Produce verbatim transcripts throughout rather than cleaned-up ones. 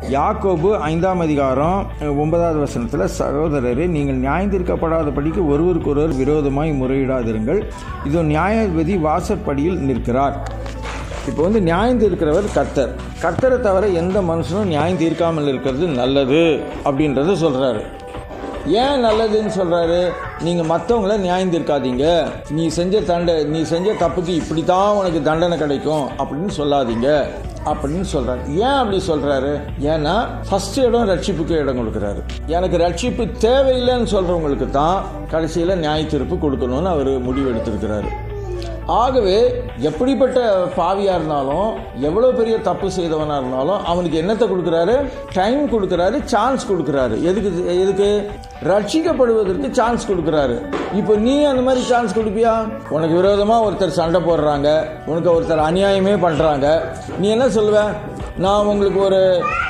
யாக்கோபு ஐந்தாம் அதிகாரம் ஒன்பதாவது வசனத்தில், சகோதரரே, நீங்கள் நியாயந்தீர்க்கப்படாதபடிக்கு ஒருவருக்கொருவர் விரோதமாய் முறையிடாதிருங்கள், இதோ நியாயாதிபதி வாசற்படியில் நிற்கிறார். இப்போ வந்து நியாயம் தீர்க்கிறவர் கர்த்தர். கர்த்தரை தவிர எந்த மனுஷனும் நியாயம் தீர்க்காமல் இருக்கிறது நல்லது அப்படின்றத சொல்கிறாரு. ஏன் நல்லதுன்னு சொல்கிறாரு? நீங்கள் மற்றவங்கள நியாயம் தீர்க்காதீங்க, நீ செஞ்ச தண்டை நீ செஞ்ச தப்புக்கு இப்படி தான் உனக்கு தண்டனை கிடைக்கும் அப்படின்னு சொல்லாதீங்க அப்படின்னு சொல்கிறாரு. ஏன் அப்படி சொல்கிறாரு? ஏன்னா ஃபர்ஸ்ட் இடம் ரட்சிப்புக்கு இடம் கொடுக்குறாரு. எனக்கு ரட்சிப்பு தேவையில்லைன்னு சொல்கிறவங்களுக்கு தான் கடைசியில் நியாய தீர்ப்பு கொடுக்கணும்னு அவர் முடிவு எடுத்திருக்கிறாரு. ஆகவே எப்படிப்பட்ட பாவியா இருந்தாலும், எவ்வளோ பெரிய தப்பு செய்தவனா இருந்தாலும் அவனுக்கு என்னத்தை கொடுக்குறாரு? டைம் கொடுக்குறாரு, சான்ஸ் கொடுக்குறாரு. எதுக்கு எதுக்கு ரட்சிக்கப்படுவதற்கு சான்ஸ் கொடுக்குறாரு. இப்போ நீ அந்த மாதிரி சான்ஸ் கொடுப்பியா? உனக்கு விரோதமாக ஒருத்தர் சண்டை போடுறாங்க, உனக்கு ஒருத்தர் அநியாயமே பண்ணுறாங்க, நீ என்ன சொல்லுவ? நான் உங்களுக்கு ஒரு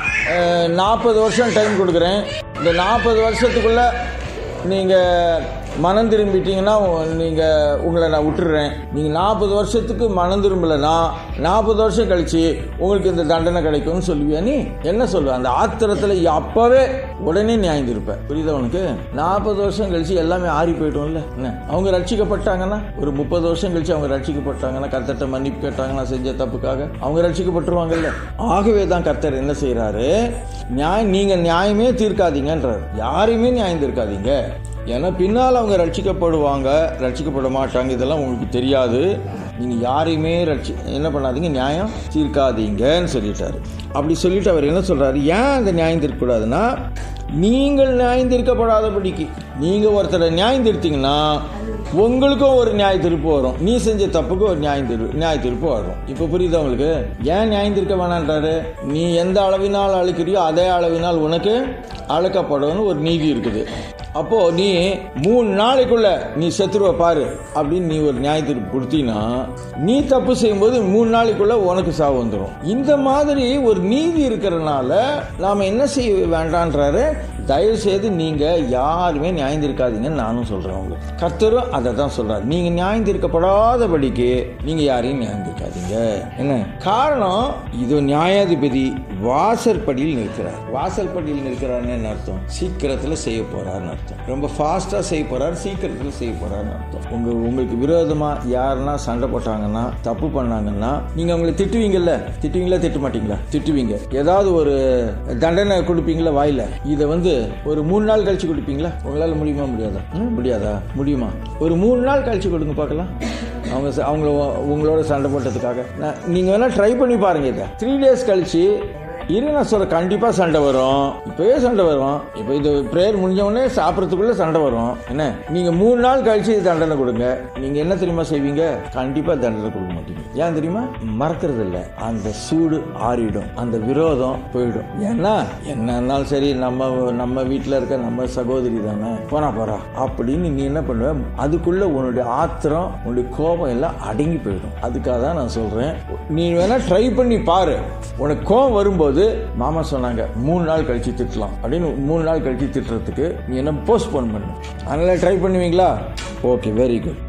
நாற்பது வருஷம் டைம் கொடுக்குறேன், இந்த நாற்பது வருஷத்துக்குள்ள நீங்கள் மனம் திரும்பிட்டீங்கன்னா நீங்கள் உங்களை நான் விட்டுடுறேன். நீங்கள் நாற்பது வருஷத்துக்கு மனம் திரும்பலைன்னா நாற்பது வருஷம் கழிச்சு உங்களுக்கு இந்த தண்டனை கிடைக்கும்னு சொல்லுவியா? நீ என்ன சொல்லுவ? அந்த ஆத்திரத்தில் அப்போவே உடனே நியாயம் இருப்பேன். புரியுதா உனக்கு? நாற்பது வருஷம் கழிச்சு எல்லாமே ஆறி போயிட்டோம்ல. என்ன அவங்க ரட்சிக்கப்பட்டாங்கன்னா, ஒரு முப்பது வருஷம் கழிச்சு அவங்க ரட்சிக்கப்பட்டாங்கன்னா, கர்த்தர்ட்ட மன்னிப்பு கேட்டாங்கன்னா செஞ்ச தப்புக்காக அவங்க ரட்சிக்கப்பட்டுருவாங்கல்ல. ஆகவே தான் கர்த்தர் என்ன செய்யறாரு? நியாயம் நீங்கள் நியாயமே தீர்க்காதீங்கன்றார். யாரையுமே நியாயம் தீர்க்காதீங்க, ஏன்னா பின்னால் அவங்க ரட்சிக்கப்படுவாங்க, ரட்சிக்கப்பட மாட்டாங்க, இதெல்லாம் உங்களுக்கு தெரியாது. நீங்கள் யாரையுமே ரட்சி என்ன பண்ணாதீங்க, நியாயம் தீர்க்காதீங்கன்னு சொல்லிட்டாரு. அப்படி சொல்லிட்டு அவர் என்ன சொல்கிறாரு? ஏன் அந்த நியாயம் தீர்க்கக்கூடாதுன்னா, நீங்கள் நியாயம் தீர்க்கப்படாதபடிக்கு. நீங்கள் ஒருத்தரை நியாயம் தீர்த்தீங்கன்னா உங்களுக்கும் ஒரு நியாய தீர்ப்பு வரும், நீ செஞ்ச தப்புக்கு ஒரு நியாய தீர்ப்பு நியாய தீர்ப்பு வரும். இப்போ புரியுதா உங்களுக்கு? ஏன் நியாயம் தீர்க்க வேணான்றாரு? நீ எந்த அளவினால் அழுக்கிறியோ அதே அளவினால் உனக்கு அழுக்கப்படும் ஒரு நீதி இருக்குது. அப்போ நீ மூணு நாளைக்குள்ள நீ செத்துருவ பாரு அப்படின்னு நீ ஒரு நியாய தீர்ப்பு கொடுத்தீங்கன்னா, நீ தப்பு செய்யும்போது மூணு நாளைக்குள்ள உனக்கு சாவு வந்துடும். இந்த மாதிரி ஒரு நீதி இருக்கிறதுனால நாம என்ன செய்ய வேண்டான்றாரு? தயவு செய்து நீங்க யாருமே நியாயம் தீர்க்காதீங்கன்னு நானும் சொல்றேன். உங்களுக்கு கர்த்தரும் அதை தான் சொல்றாரு. நீங்க நியாயம் தீர்க்கப்படாதபடிக்கு நீங்க யாரையும் நியாயம் தீர்க்காதீங்க. என்ன காரணம்? இது நியாயாதிபதி வாசற்படியில் நிற்கிறார். வாசற்படியில் நிற்கிறார்னு என்ன அர்த்தம்? சீக்கிரத்தில் செய்ய போறாருன்னு அர்த்தம். ரொம்ப ஃபாஸ்டா செய்ய போறாரு, சீக்கிரத்தில் செய்ய போறாருன்னு அர்த்தம். உங்க உங்களுக்கு விரோதமா யாருன்னா சண்டை போட்டாங்கன்னா, தப்பு பண்ணாங்கன்னா, நீங்க அவங்களை திட்டுவீங்கல்ல? திட்டுவீங்களா திட்ட மாட்டீங்களா? திட்டுவீங்க. ஏதாவது ஒரு தண்டனை கொடுப்பீங்களா வாயில? இதை வந்து ஒரு மூணு நாள் கழிச்சு கொடுப்பீங்களா? உங்களால முடியுமா? முடியாதா? முடியாதா? முடியுமா? ஒரு மூணு நாள் கழிச்சு கொடுங்க பார்க்கலாம். அவங்க அவங்கள உங்களோட சண்டை போட்டதுக்காக நீங்க வேணா ட்ரை பண்ணி பாருங்க. இதை த்ரீ டேஸ் கழிச்சு இரு நான் சொல்ற, கண்டிப்பா சண்டை வரும். இப்பவே சண்டை வரும். இப்போ இது பிரேயர் முடிஞ்ச உடனே சாப்பிட்றதுக்குள்ள சண்டை வரும். என்ன நீங்க மூணு நாள் கழிச்சு தண்டனை கொடுங்க, நீங்க என்ன தெரியுமா செய்வீங்க? கண்டிப்பா தண்டனை கொடுக்க மாட்டீங்க. ஏன் தெரியுமா? மறக்கிறது இல்லை. அந்த சூடு ஆறிடும், அந்த விரோதம் போயிடும். ஏன்னா என்னன்னாலும் சரி, நம்ம நம்ம வீட்டில் இருக்க நம்ம சகோதரி தானே, போனா போறா அப்படின்னு நீ என்ன பண்ணுவ? அதுக்குள்ள உன்னுடைய ஆத்திரம், உன்னுடைய கோபம் எல்லாம் அடங்கி போயிடும். அதுக்காக தான் நான் சொல்றேன், நீ வேணா ட்ரை பண்ணி பாரு. உனக்கு கோபம் வரும்போது மாமா சொன்னாங்க மூணு நாள் கழிச்சு திட்டலாம் அப்படின்னு, மூணு நாள் கழிச்சு திட்டுறதுக்கு நீ என்ன போஸ்ட்போன் பண்ணு. அதனால ட்ரை பண்ணுவீங்களா? Okay, very good.